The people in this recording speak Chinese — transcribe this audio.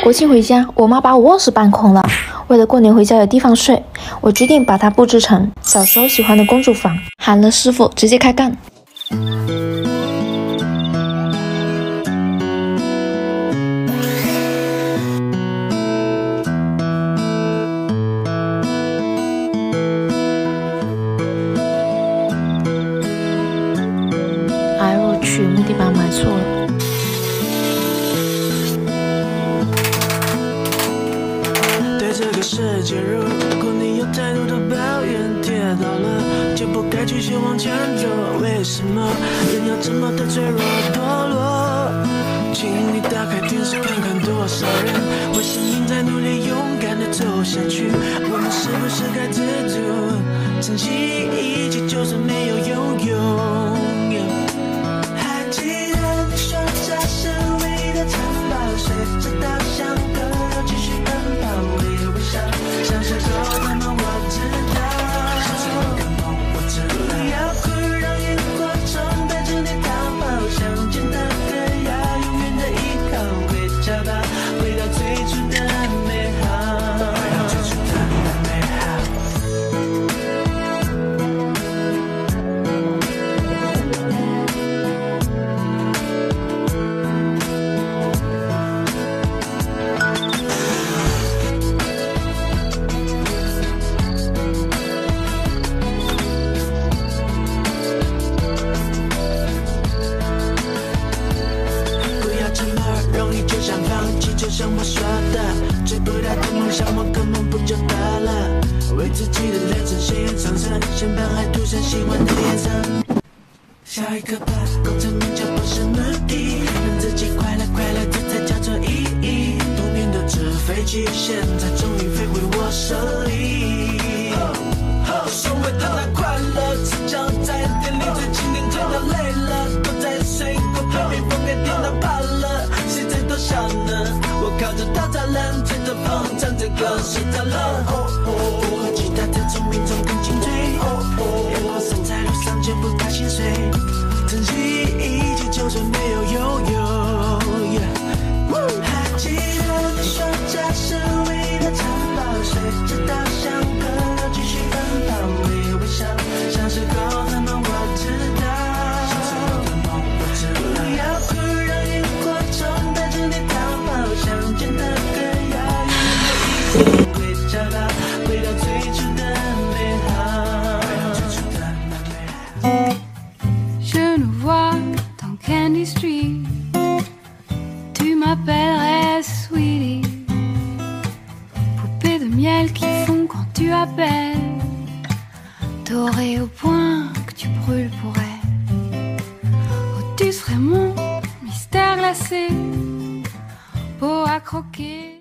国庆回家，我妈把我卧室搬空了。为了过年回家有地方睡，我决定把它布置成小时候喜欢的公主房。喊了师傅，直接开干。哎，我去，木地板买错了。 这个世界，如果你有太多的抱怨，跌倒了就不该继续往前走。为什么人要这么的脆弱堕落？请你打开电视看看，多少人为生命在努力，勇敢的走下去。我们是不是该知足，珍惜一切，就算没有拥有。还记得你说这是唯一的城堡，随着稻香河流继续奔跑。 像是狗的梦，我知道。像是狗的梦，我知道。不要哭，让萤火虫带着你逃跑。想见的歌，要永远的依靠。会找到，回到最初的美好。回到最初的美好。 就像我说的，追不到的梦想，我根本不就得了？为自己的人生鲜艳上色，先把爱涂上喜欢的颜色。下一个吧，功成名就不是目的，让自己快乐快乐，这才叫做意义。多年的纸飞机，现在终于飞回我手里。所谓的那快乐，只叫在店里最经典，甜到累了，都在水果旁边风给电到怕了，谁在多想呢？ 我靠着大栅栏，吹着风，唱着歌，睡着了。不和其他的聪明中更进退。阳光洒在路上，就不怕心碎。珍惜一切，就算没有拥有。还记得你说这是唯一的城堡，随着稻香河流继续奔跑，微微笑，像是狗的梦，我知道。像是狗的梦，我知道。不要哭，让萤火虫带着你逃跑。 想见的歌谣，永远的一会找到，回到最初的美好。 Je nous vois dans Candy Street. Tu m'appellerais Sweetie. Poupée de miel qui fond quand tu appelles. Dorée au point que tu brûles pour elle. Oh, tu serais mon mystère glacé. Peau à croquer.